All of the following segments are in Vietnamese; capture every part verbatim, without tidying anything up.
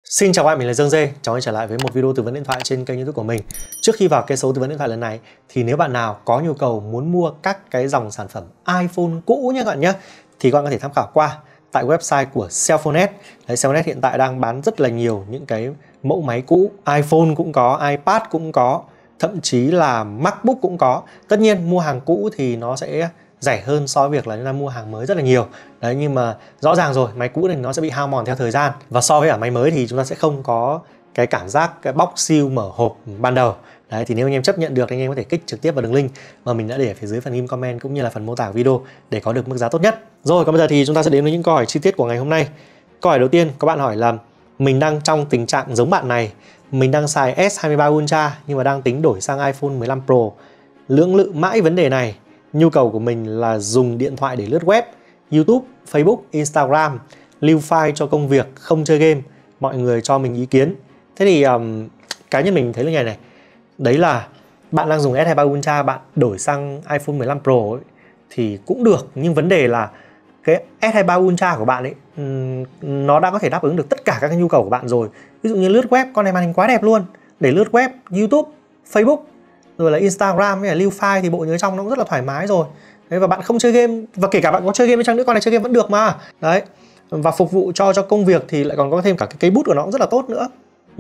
Xin chào các bạn, mình là Dương Dê. Chào anh trở lại với một video tư vấn điện thoại trên kênh YouTube của mình. Trước khi vào cái số tư vấn điện thoại lần này thì nếu bạn nào có nhu cầu muốn mua các cái dòng sản phẩm iPhone cũ nhé các bạn nhé, thì các bạn có thể tham khảo qua tại website của Cellphonet. Đấy, Cellphonet hiện tại đang bán rất là nhiều những cái mẫu máy cũ, iPhone cũng có, iPad cũng có, thậm chí là MacBook cũng có. Tất nhiên mua hàng cũ thì nó sẽ rẻ hơn so với việc là chúng ta mua hàng mới rất là nhiều. Đấy, nhưng mà rõ ràng rồi, máy cũ này nó sẽ bị hao mòn theo thời gian, và so với cả máy mới thì chúng ta sẽ không có cái cảm giác cái box seal mở hộp ban đầu. Đấy, thì nếu anh em chấp nhận được thì anh em có thể kích trực tiếp vào đường link mà mình đã để ở phía dưới phần ghim comment cũng như là phần mô tả video để có được mức giá tốt nhất. Rồi, còn bây giờ thì chúng ta sẽ đến với những câu hỏi chi tiết của ngày hôm nay. Câu hỏi đầu tiên, các bạn hỏi là mình đang trong tình trạng giống bạn này, mình đang xài S hai mươi ba Ultra nhưng mà đang tính đổi sang iPhone mười lăm Pro. Lưỡng lự mãi vấn đề này. Nhu cầu của mình là dùng điện thoại để lướt web, YouTube, Facebook, Instagram, lưu file cho công việc, không chơi game. Mọi người cho mình ý kiến. Thế thì um, cá nhân mình thấy là ngày này, đấy là bạn đang dùng S hai mươi ba Ultra, bạn đổi sang iPhone mười lăm Pro ấy, thì cũng được. Nhưng vấn đề là cái S hai mươi ba Ultra của bạn ấy um, nó đã có thể đáp ứng được tất cả các cái nhu cầu của bạn rồi. Ví dụ như lướt web, con này màn hình quá đẹp luôn. Để lướt web, YouTube, Facebook, rồi là Instagram hay là lưu file thì bộ nhớ trong nó cũng rất là thoải mái rồi. Đấy, và bạn không chơi game, và kể cả bạn có chơi game bên trong nữa, con này chơi game vẫn được mà. Đấy, và phục vụ cho cho công việc thì lại còn có thêm cả cái cây bút của nó cũng rất là tốt nữa.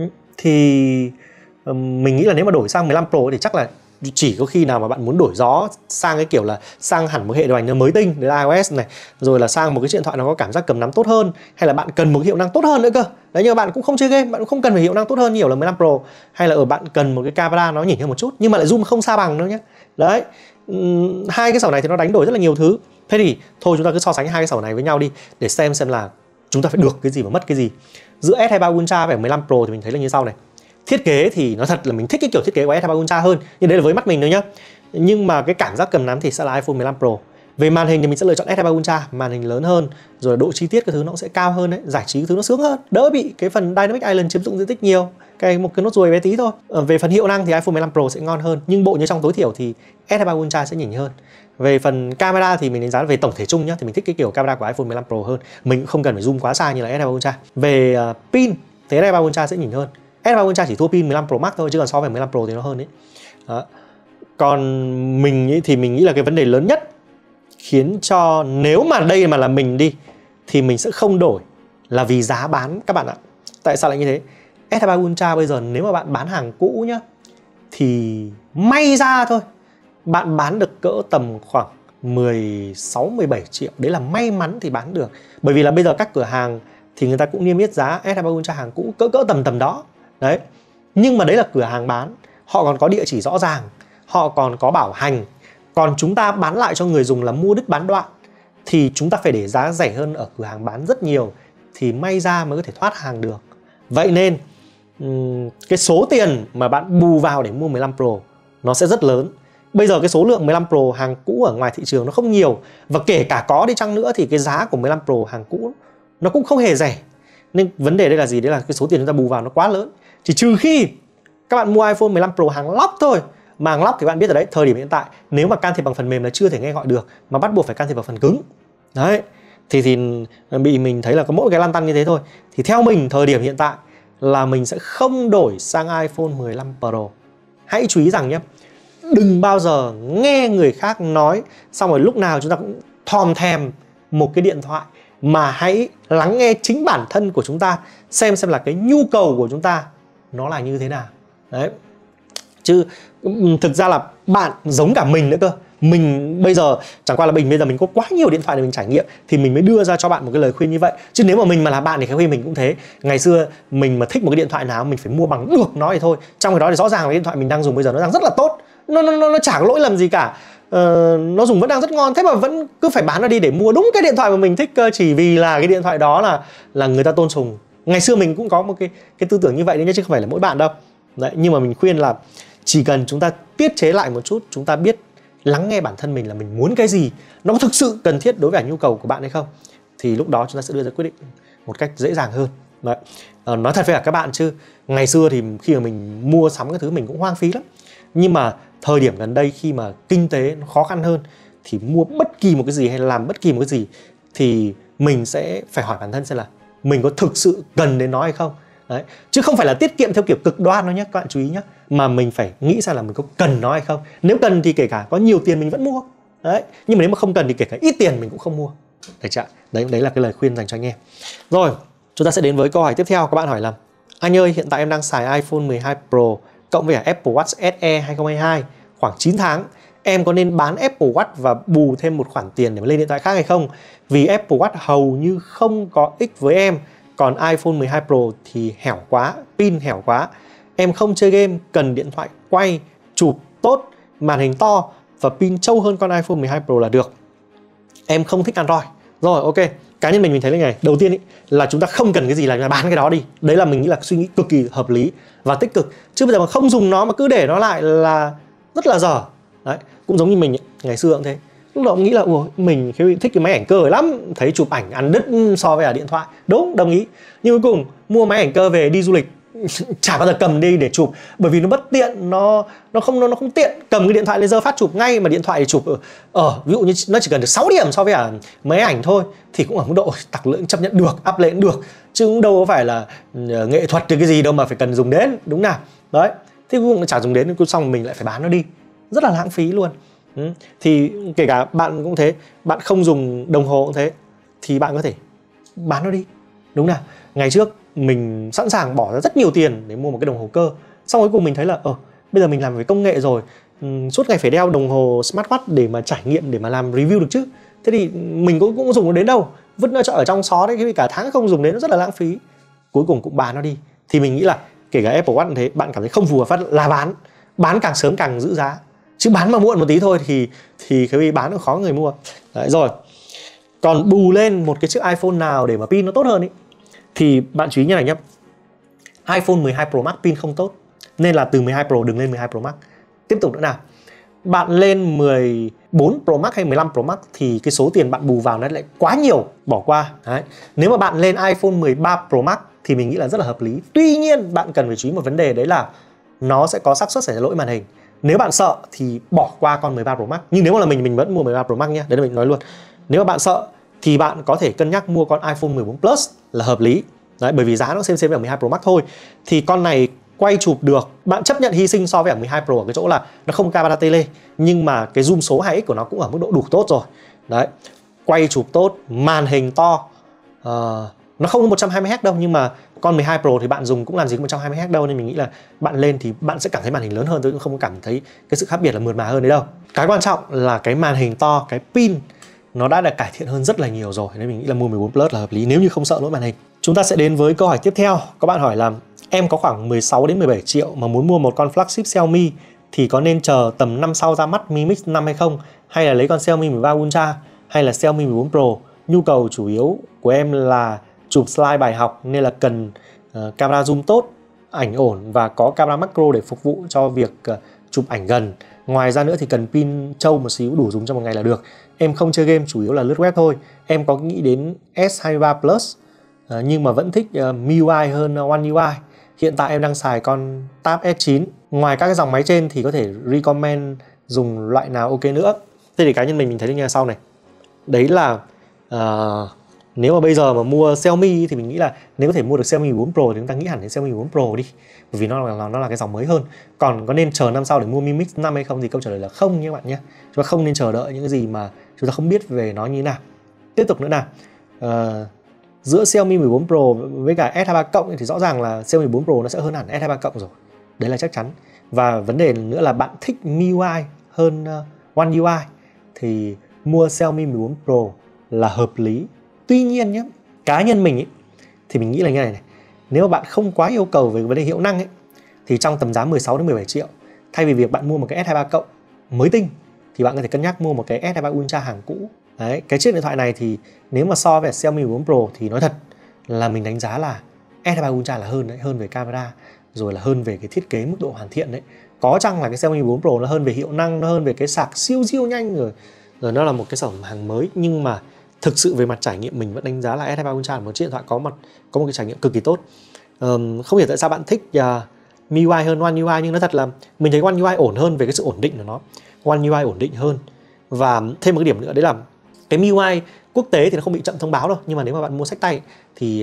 Thì mình nghĩ là nếu mà đổi sang mười lăm Pro thì chắc là chỉ có khi nào mà bạn muốn đổi gió sang cái kiểu là sang hẳn một hệ điều hành nó mới tinh, đấy là iOS này, rồi là sang một cái điện thoại nó có cảm giác cầm nắm tốt hơn, hay là bạn cần một cái hiệu năng tốt hơn nữa cơ. Đấy, nhưng mà bạn cũng không chơi game, bạn cũng không cần phải hiệu năng tốt hơn nhiều là mười lăm Pro, hay là ở bạn cần một cái camera nó nhỉnh hơn một chút nhưng mà lại zoom không xa bằng đâu nhé. Đấy, hai cái sổ này thì nó đánh đổi rất là nhiều thứ. Thế thì thôi chúng ta cứ so sánh hai cái sổ này với nhau đi để xem xem là chúng ta phải được cái gì và mất cái gì. Giữa S hai mươi ba Ultra và mười lăm Pro thì mình thấy là như sau này. Thiết kế thì nó thật là mình thích cái kiểu thiết kế của S hai mươi ba Ultra hơn, nhưng đấy là với mắt mình thôi nhá. Nhưng mà cái cảm giác cầm nắm thì sẽ là iPhone mười lăm Pro. Về màn hình thì mình sẽ lựa chọn S hai mươi ba Ultra, màn hình lớn hơn, rồi độ chi tiết cái thứ nó cũng sẽ cao hơn đấy, giải trí cái thứ nó sướng hơn, đỡ bị cái phần Dynamic Island chiếm dụng diện tích nhiều, cái một cái nốt ruồi bé tí thôi. Về phần hiệu năng thì iPhone mười lăm Pro sẽ ngon hơn, nhưng bộ nhớ trong tối thiểu thì S hai mươi ba Ultra sẽ nhỉnh hơn. Về phần camera thì mình đánh giá về tổng thể chung nhá, thì mình thích cái kiểu camera của iPhone mười lăm Pro hơn, mình cũng không cần phải zoom quá xa như là S hai mươi ba Ultra. Về uh, pin thì S hai mươi ba Ultra sẽ nhỉnh hơn. S hai mươi ba Ultra chỉ thua pin mười lăm Pro Max thôi, chứ còn so với mười lăm Pro thì nó hơn đấy. Đó. Còn mình nghĩ thì mình nghĩ là cái vấn đề lớn nhất khiến cho nếu mà đây mà là mình đi thì mình sẽ không đổi là vì giá bán các bạn ạ. Tại sao lại như thế? S hai mươi ba Ultra bây giờ nếu mà bạn bán hàng cũ nhá thì may ra thôi bạn bán được cỡ tầm khoảng mười sáu mười bảy triệu. Đấy là may mắn thì bán được. Bởi vì là bây giờ các cửa hàng thì người ta cũng niêm yết giá S hai mươi ba Ultra hàng cũ cỡ cỡ tầm tầm đó. Đấy. Nhưng mà đấy là cửa hàng bán, họ còn có địa chỉ rõ ràng, họ còn có bảo hành. Còn chúng ta bán lại cho người dùng là mua đứt bán đoạn thì chúng ta phải để giá rẻ hơn ở cửa hàng bán rất nhiều thì may ra mới có thể thoát hàng được. Vậy nên cái số tiền mà bạn bù vào để mua mười lăm Pro nó sẽ rất lớn. Bây giờ cái số lượng mười lăm Pro hàng cũ ở ngoài thị trường nó không nhiều, và kể cả có đi chăng nữa thì cái giá của mười lăm Pro hàng cũ nó cũng không hề rẻ. Nên vấn đề đây là gì? Đấy là cái số tiền chúng ta bù vào nó quá lớn. Chỉ trừ khi các bạn mua iPhone mười lăm Pro hàng lóc thôi. Mà hàng lóc thì bạn biết rồi đấy, thời điểm hiện tại nếu mà can thiệp bằng phần mềm là chưa thể nghe gọi được, mà bắt buộc phải can thiệp bằng phần cứng. Đấy, thì thì bị mình thấy là có mỗi cái lăn tăn như thế thôi. Thì theo mình thời điểm hiện tại là mình sẽ không đổi sang iPhone mười lăm Pro. Hãy chú ý rằng nhé, đừng bao giờ nghe người khác nói xong rồi lúc nào chúng ta cũng thòm thèm một cái điện thoại, mà hãy lắng nghe chính bản thân của chúng ta, xem xem là cái nhu cầu của chúng ta nó là như thế nào. Đấy. Chứ thực ra là bạn giống cả mình nữa cơ. Mình bây giờ chẳng qua là mình bây giờ mình có quá nhiều điện thoại để mình trải nghiệm thì mình mới đưa ra cho bạn một cái lời khuyên như vậy. Chứ nếu mà mình mà là bạn thì cái khuyên mình cũng thế. Ngày xưa mình mà thích một cái điện thoại nào mình phải mua bằng được nó thì thôi. Trong cái đó thì rõ ràng là cái điện thoại mình đang dùng bây giờ nó đang rất là tốt, Nó, nó, nó, nó chả có lỗi lầm gì cả. Ờ, nó dùng vẫn đang rất ngon, thế mà vẫn cứ phải bán nó đi để mua đúng cái điện thoại mà mình thích cơ, chỉ vì là cái điện thoại đó là là người ta tôn sùng. Ngày xưa mình cũng có một cái cái tư tưởng như vậy đấy, chứ không phải là mỗi bạn đâu. Đấy, nhưng mà mình khuyên là chỉ cần chúng ta tiết chế lại một chút, chúng ta biết lắng nghe bản thân mình là mình muốn cái gì, nó có thực sự cần thiết đối với nhu cầu của bạn hay không, thì lúc đó chúng ta sẽ đưa ra quyết định một cách dễ dàng hơn. Đấy. À, nói thật với cả các bạn chứ ngày xưa thì khi mà mình mua sắm cái thứ mình cũng hoang phí lắm. Nhưng mà thời điểm gần đây khi mà kinh tế nó khó khăn hơn thì mua bất kỳ một cái gì hay làm bất kỳ một cái gì thì mình sẽ phải hỏi bản thân xem là mình có thực sự cần đến nó hay không. Đấy. Chứ không phải là tiết kiệm theo kiểu cực đoan đâu nhé, các bạn chú ý nhé. Mà mình phải nghĩ xem là mình có cần nó hay không. Nếu cần thì kể cả có nhiều tiền mình vẫn mua. Đấy. Nhưng mà nếu mà không cần thì kể cả ít tiền mình cũng không mua. Đấy, chả. đấy, đấy là cái lời khuyên dành cho anh em. Rồi, chúng ta sẽ đến với câu hỏi tiếp theo. Các bạn hỏi là: anh ơi, hiện tại em đang xài iPhone mười hai Pro cộng với cả Apple Watch ét e hai không hai hai khoảng chín tháng. Em có nên bán Apple Watch và bù thêm một khoản tiền để mà lên điện thoại khác hay không? Vì Apple Watch hầu như không có ích với em, còn iPhone mười hai Pro thì hẻo quá, pin hẻo quá. Em không chơi game, cần điện thoại quay, chụp tốt, màn hình to và pin trâu hơn con iPhone mười hai Pro là được. Em không thích Android. Rồi, ok. Cá nhân mình mình thấy là này, đầu tiên ý, là chúng ta không cần cái gì là bán cái đó đi. Đấy là mình nghĩ là suy nghĩ cực kỳ hợp lý và tích cực. Chứ bây giờ mà không dùng nó mà cứ để nó lại là rất là dở. Đấy, cũng giống như mình ấy, ngày xưa cũng thế. Lúc đó cũng nghĩ là ủa, mình thích cái máy ảnh cơ lắm, thấy chụp ảnh ăn đứt so với cả điện thoại. Đúng, đồng ý. Nhưng cuối cùng mua máy ảnh cơ về đi du lịch chả bao giờ cầm đi để chụp, bởi vì nó bất tiện, nó nó không nó, nó không tiện. Cầm cái điện thoại laser phát chụp ngay, mà điện thoại chụp ở, ở ví dụ như nó chỉ cần được sáu điểm so với cả máy ảnh thôi thì cũng ở mức độ tặc lưỡi chấp nhận được, up lên được, chứ cũng đâu có phải là nghệ thuật thì cái gì đâu mà phải cần dùng đến, đúng nào. Đấy, thế cuối cùng nó chả dùng đến, xong mình lại phải bán nó đi, rất là lãng phí luôn. Ừ. Thì kể cả bạn cũng thế, bạn không dùng đồng hồ cũng thế, thì bạn có thể bán nó đi, đúng nào. Ngày trước mình sẵn sàng bỏ ra rất nhiều tiền để mua một cái đồng hồ cơ, xong cuối cùng mình thấy là ờ bây giờ mình làm với công nghệ rồi, um, suốt ngày phải đeo đồng hồ smartwatch để mà trải nghiệm, để mà làm review được chứ. Thế thì mình cũng cũng dùng nó đến đâu, vứt nó ở trong xó đấy, cái cả tháng không dùng đến, nó rất là lãng phí. Cuối cùng cũng bán nó đi. Thì mình nghĩ là kể cả Apple Watch cũng thế, bạn cảm thấy không phù hợp là bán, bán càng sớm càng giữ giá, chứ bán mà muộn một tí thôi thì thì cái bán cũng khó người mua. Đấy, rồi còn bù lên một cái chiếc iPhone nào để mà pin nó tốt hơn ý, thì bạn chú ý như này nhé. iPhone mười hai Pro Max pin không tốt, nên là từ mười hai Pro đừng lên mười hai Pro Max. Tiếp tục nữa nào, bạn lên mười bốn Pro Max hay mười lăm Pro Max thì cái số tiền bạn bù vào nó lại quá nhiều, bỏ qua. Đấy. Nếu mà bạn lên iPhone mười ba Pro Max thì mình nghĩ là rất là hợp lý. Tuy nhiên bạn cần phải chú ý một vấn đề, đấy là nó sẽ có xác suất xảy ra lỗi màn hình. Nếu bạn sợ thì bỏ qua con mười ba Pro Max. Nhưng nếu mà là mình, mình vẫn mua mười ba Pro Max nhé. Đấy là mình nói luôn. Nếu mà bạn sợ thì bạn có thể cân nhắc mua con iPhone mười bốn Plus là hợp lý. Đấy, bởi vì giá nó xem xem với mười hai Pro Max thôi. Thì con này quay chụp được, bạn chấp nhận hy sinh so với mười hai Pro ở cái chỗ là nó không camera tele, nhưng mà cái zoom số hai x của nó cũng ở mức độ đủ tốt rồi. Đấy, quay chụp tốt, màn hình to, uh, nó không có một trăm hai mươi héc đâu, nhưng mà con mười hai Pro thì bạn dùng cũng làm gì có một trăm hai mươi héc đâu, nên mình nghĩ là bạn lên thì bạn sẽ cảm thấy màn hình lớn hơn, tôi cũng không cảm thấy cái sự khác biệt là mượt mà hơn đấy đâu. Cái quan trọng là cái màn hình to, cái pin nó đã được cải thiện hơn rất là nhiều rồi, nên mình nghĩ là mua mười bốn Plus là hợp lý nếu như không sợ lỗi màn hình. Chúng ta sẽ đến với câu hỏi tiếp theo. Các bạn hỏi là em có khoảng mười sáu đến mười bảy triệu mà muốn mua một con flagship Xiaomi thì có nên chờ tầm năm sau ra mắt Mi Mix năm hay không, hay là lấy con Xiaomi mười ba Ultra hay là Xiaomi mười bốn Pro. Nhu cầu chủ yếu của em là chụp slide bài học nên là cần uh, camera zoom tốt, ảnh ổn và có camera macro để phục vụ cho việc uh, chụp ảnh gần. Ngoài ra nữa thì cần pin trâu một xíu, đủ dùng trong một ngày là được. Em không chơi game, chủ yếu là lướt web thôi. Em có nghĩ đến S hai mươi ba Plus uh, nhưng mà vẫn thích uh, em i u i hơn One u i. Hiện tại em đang xài con Tab S chín. Ngoài các cái dòng máy trên thì có thể recommend dùng loại nào ok nữa. Thế thì cá nhân mình mình thấy như là sau này. Đấy là uh, nếu mà bây giờ mà mua Xiaomi thì mình nghĩ là nếu có thể mua được Xiaomi mười bốn Pro thì chúng ta nghĩ hẳn đến Xiaomi mười bốn Pro đi, bởi vì nó là nó là cái dòng mới hơn. Còn có nên chờ năm sau để mua Mi Mix năm hay không thì câu trả lời là không nha các bạn nhé. Chúng ta không nên chờ đợi những cái gì mà chúng ta không biết về nó như thế nào. Tiếp tục nữa nào, uh, giữa Xiaomi mười bốn Pro với cả S hai mươi ba cộng thì rõ ràng là Xiaomi mười bốn Pro nó sẽ hơn hẳn S hai mươi ba cộng rồi, đấy là chắc chắn. Và vấn đề nữa là bạn thích em i u i hơn uh, One u i thì mua Xiaomi mười bốn Pro là hợp lý. Tuy nhiên nhé, cá nhân mình ấy, thì mình nghĩ là như này này, nếu mà bạn không quá yêu cầu về vấn đề hiệu năng ấy, thì trong tầm giá mười sáu đến mười bảy triệu, thay vì việc bạn mua một cái S hai mươi ba cộng mới tinh thì bạn có thể cân nhắc mua một cái S hai mươi ba Ultra hàng cũ. Đấy, cái chiếc điện thoại này thì nếu mà so với Xiaomi mười bốn Pro thì nói thật là mình đánh giá là S hai mươi ba Ultra là hơn đấy, hơn về camera, rồi là hơn về cái thiết kế mức độ hoàn thiện đấy. Có chăng là cái Xiaomi mười bốn Pro nó hơn về hiệu năng, nó hơn về cái sạc siêu siêu nhanh rồi, rồi nó là một cái sản phẩm hàng mới, nhưng mà thực sự về mặt trải nghiệm mình vẫn đánh giá là S hai mươi ba Ultra là một chiếc điện thoại có mặt có một cái trải nghiệm cực kỳ tốt. Um, không hiểu tại sao bạn thích uh, em i u i hơn One u i, nhưng nói thật là mình thấy One u i ổn hơn về cái sự ổn định của nó. One u i ổn định hơn. Và thêm một cái điểm nữa đấy là cái em i u i quốc tế thì nó không bị chậm thông báo đâu, nhưng mà nếu mà bạn mua sách tay thì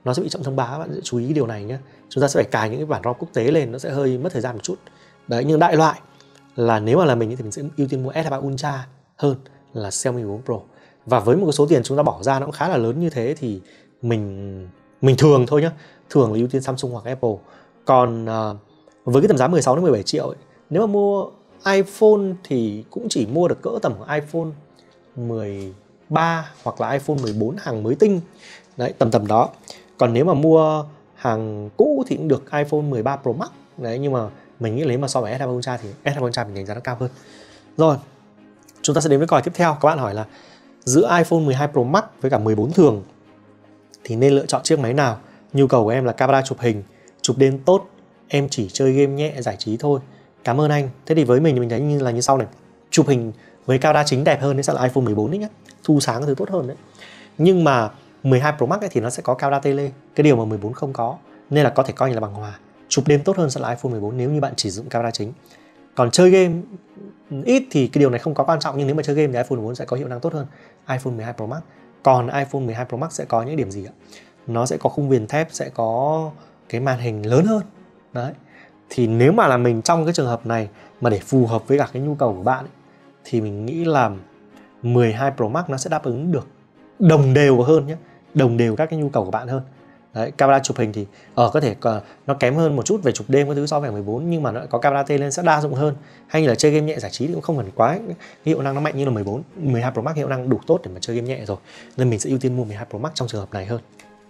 nó sẽ bị chậm thông báo. Bạn sẽ chú ý cái điều này nhé. Chúng ta sẽ phải cài những cái bản ROM quốc tế lên, nó sẽ hơi mất thời gian một chút. Đấy, nhưng đại loại là nếu mà là mình thì mình sẽ ưu tiên mua S hai mươi ba Ultra hơn là Xiaomi mười bốn Pro. Và với một cái số tiền chúng ta bỏ ra nó cũng khá là lớn như thế thì mình mình thường thôi nhá, thường là ưu tiên Samsung hoặc Apple. Còn uh, với cái tầm giá mười sáu đến mười bảy triệu ấy, nếu mà mua iPhone thì cũng chỉ mua được cỡ tầm iPhone mười ba hoặc là iPhone mười bốn hàng mới tinh. Đấy, tầm tầm đó. Còn nếu mà mua hàng cũ thì cũng được iPhone mười ba Pro Max. Đấy, nhưng mà mình nghĩ nếu mà so với S hai mươi ba Ultra thì S hai mươi ba Ultra mình đánh giá nó cao hơn. Rồi, chúng ta sẽ đến với câu hỏi tiếp theo. Các bạn hỏi là giữa iPhone mười hai Pro Max với cả mười bốn thường thì nên lựa chọn chiếc máy nào? Nhu cầu của em là camera chụp hình, chụp đêm tốt, em chỉ chơi game nhẹ giải trí thôi. Cảm ơn anh. Thế thì với mình thì mình thấy như là như sau này. Chụp hình với camera chính đẹp hơn thì sẽ là iPhone mười bốn đấy nhá. Thu sáng thứ tốt hơn đấy. Nhưng mà mười hai Pro Max ấy thì nó sẽ có camera tele, cái điều mà mười bốn không có, nên là có thể coi như là bằng hòa. Chụp đêm tốt hơn sẽ là iPhone mười bốn nếu như bạn chỉ dùng camera chính. Còn chơi game ít thì cái điều này không có quan trọng, nhưng nếu mà chơi game thì iPhone mười bốn sẽ có hiệu năng tốt hơn iPhone mười hai Pro Max. Còn iPhone mười hai Pro Max sẽ có những điểm gì ạ? Nó sẽ có khung viền thép, sẽ có cái màn hình lớn hơn. Đấy. Thì nếu mà là mình trong cái trường hợp này mà để phù hợp với cả cái nhu cầu của bạn ấy, thì mình nghĩ là mười hai Pro Max nó sẽ đáp ứng được đồng đều hơn nhé, đồng đều các cái nhu cầu của bạn hơn. Đấy, camera chụp hình thì ở có thể nó kém hơn một chút về chụp đêm cái thứ so với mười bốn, nhưng mà nó có camera tele lên sẽ đa dụng hơn. Hay là chơi game nhẹ giải trí thì cũng không cần quá cái hiệu năng nó mạnh như là mười bốn. mười hai Pro Max hiệu năng đủ tốt để mà chơi game nhẹ rồi, nên mình sẽ ưu tiên mua mười hai Pro Max trong trường hợp này hơn.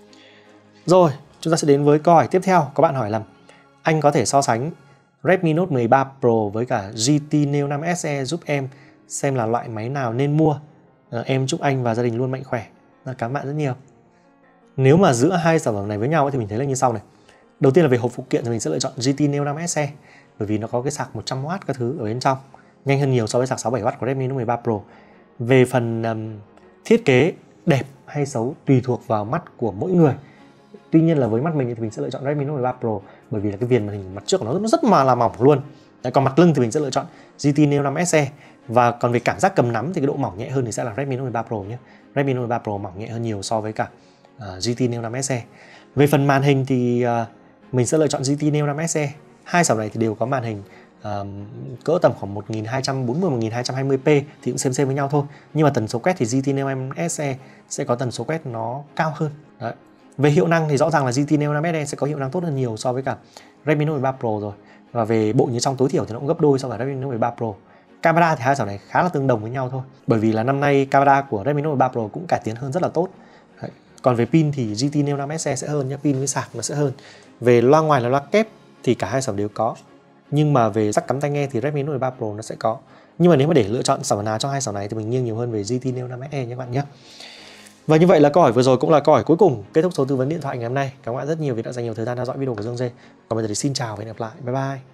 Rồi, chúng ta sẽ đến với câu hỏi tiếp theo. Các bạn hỏi là anh có thể so sánh Redmi Note mười ba Pro với cả giê tê Neo năm S E giúp em xem là loại máy nào nên mua. À, em chúc anh và gia đình luôn mạnh khỏe. Cảm ơn bạn rất nhiều. Nếu mà giữa hai sản phẩm này với nhau thì mình thấy là như sau này. Đầu tiên là về hộp phụ kiện thì mình sẽ lựa chọn giê tê Neo năm S E, bởi vì nó có cái sạc một trăm oát các thứ ở bên trong, nhanh hơn nhiều so với sạc sáu mươi bảy oát của Redmi Note mười ba Pro. Về phần um, thiết kế đẹp hay xấu tùy thuộc vào mắt của mỗi người. Tuy nhiên là với mắt mình thì mình sẽ lựa chọn Redmi Note mười ba Pro, bởi vì là cái viền màn hình mặt trước của nó rất mà là mỏng luôn. Đấy, còn mặt lưng thì mình sẽ lựa chọn giê tê Neo năm S E. Và còn về cảm giác cầm nắm thì cái độ mỏng nhẹ hơn thì sẽ là Redmi Note mười ba Pro nhé. Redmi Note mười ba Pro mỏng nhẹ hơn nhiều so với cả uh, giê tê Neo năm S E. Về phần màn hình thì uh, mình sẽ lựa chọn giê tê Neo năm S E. Hai sản phẩm này thì đều có màn hình uh, cỡ tầm khoảng một nghìn hai trăm bốn mươi đến một nghìn hai trăm hai mươi p thì cũng xem xem với nhau thôi. Nhưng mà tần số quét thì giê tê Neo năm S E sẽ có tần số quét nó cao hơn. Đấy. Về hiệu năng thì rõ ràng là giê tê Neo năm S E sẽ có hiệu năng tốt hơn nhiều so với cả Redmi Note mười ba Pro rồi. Và về bộ nhớ trong tối thiểu thì nó cũng gấp đôi so với Redmi Note mười ba Pro. Camera thì hai sản phẩm này khá là tương đồng với nhau thôi, bởi vì là năm nay camera của Redmi Note mười ba Pro cũng cải tiến hơn rất là tốt. Đấy. Còn về pin thì giê tê Neo năm S E sẽ hơn nhé, pin với sạc nó sẽ hơn. Về loa ngoài là loa kép thì cả hai sản phẩm đều có, nhưng mà về jack cắm tai nghe thì Redmi Note mười ba Pro nó sẽ có. Nhưng mà nếu mà để lựa chọn sản phẩm nào trong hai sản phẩm này thì mình nghiêng nhiều hơn về giê tê Neo năm S E nhé các bạn nhé. Và như vậy là câu hỏi vừa rồi cũng là câu hỏi cuối cùng kết thúc số tư vấn điện thoại ngày hôm nay. Cảm ơn các bạn rất nhiều vì đã dành nhiều thời gian theo dõi video của Dương Dê. Còn bây giờ thì xin chào và hẹn gặp lại. Bye bye.